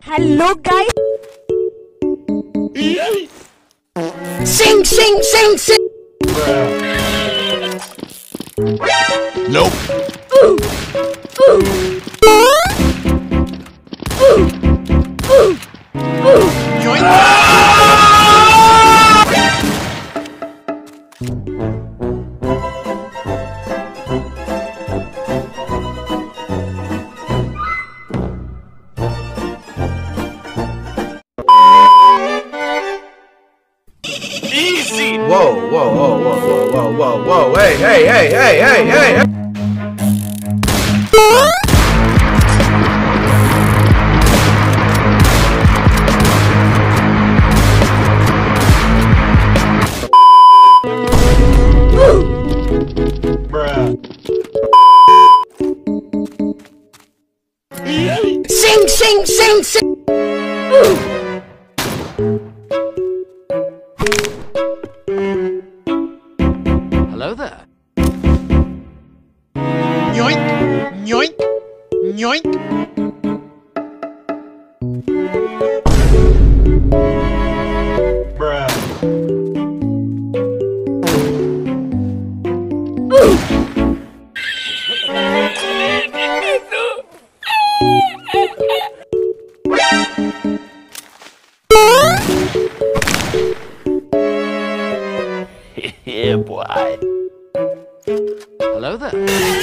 Hello guys. Sing, sing, sing, sing. Nope. Ooh. Ooh. Ooh. Ooh. Ooh. Easy. Whoa, whoa, whoa, whoa, whoa, whoa, whoa, whoa, hey, hey, hey, hey, hey, hey, hey. Sing, sing, sing, sing. Ooh. Hello there. Yoink, yoink, yoink. Bruh. Yeah, boy. Hello there.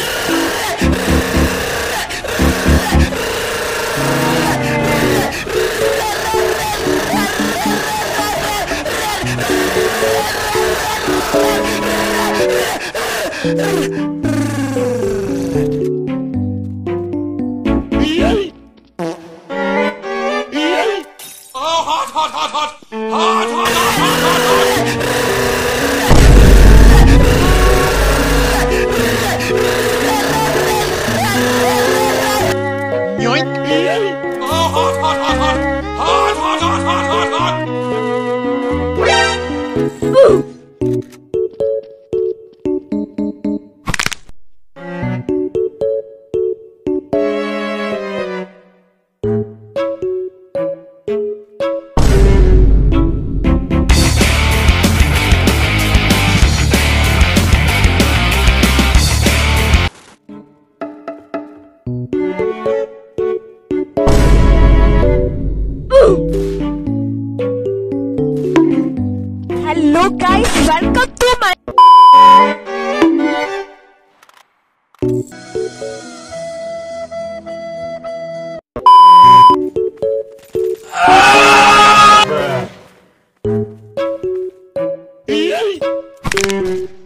Oh, hot, hot, hot, hot! Hot, hot, hot, hot, hot, hot! Yoink! Oh, hot, hot, hot, hot! Hot, hot, hot, hot, hot, hot! Ooh. Hello guys, welcome to my Bruh.